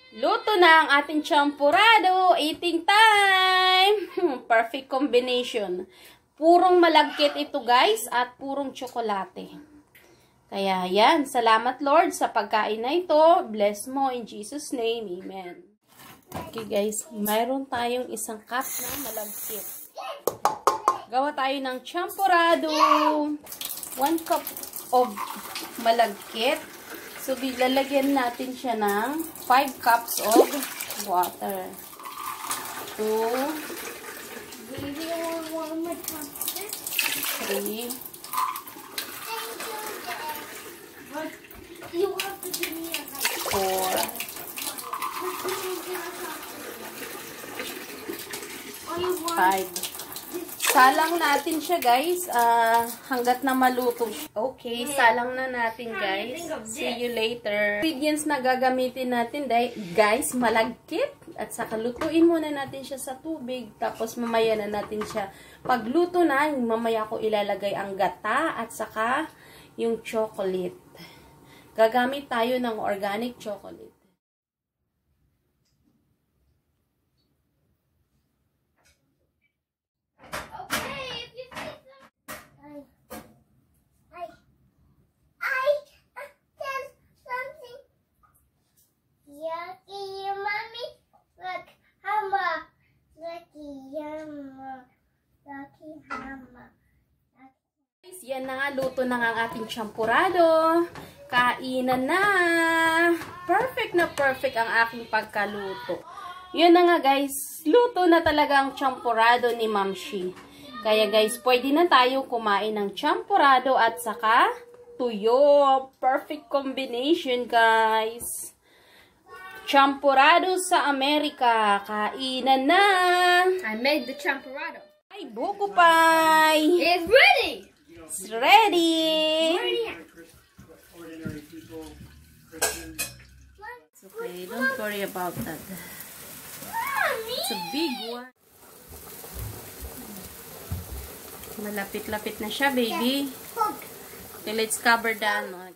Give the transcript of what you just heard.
Luto na ang ating champurado. Eating time! Perfect combination. Purong malagkit ito guys at purong tsokolate. Kaya yan, salamat Lord sa pagkain na ito. Bless mo in Jesus' name. Amen. Okay guys, mayroon tayong isang cup na malagkit. Gawa tayo ng champurado. 1 cup of malagkit. So, lalagyan natin siya ng 5 cups of water. 2, 3, You have to give me a 4, Five. Salang natin siya, guys. Hanggat na maluto siya. Okay, salang na natin, guys. See you later. Ingredients na gagamitin natin, guys, malagkit. At saka lutuin muna natin siya sa tubig. Tapos mamaya na natin siya. Pagluto na, mamaya ko ilalagay ang gata at saka yung chocolate. Gagamit tayo ng organic chocolate. Yan na nga, luto na nga ang ating champurado. Kainan na. Perfect na perfect ang aking pagkaluto. Yun na nga guys, luto na talaga ang champurado ni Ma'am Shi. Kaya guys, pwede na tayo kumain ng champurado at saka tuyo. Perfect combination guys. Champurado sa Amerika. Kainan na. I made the champurado. Ay, buko pie. It's ready. It's ready. It's okay, don't worry about that. It's a big one. Malapit-lapit na siya, baby. Okay, let's cover the ano.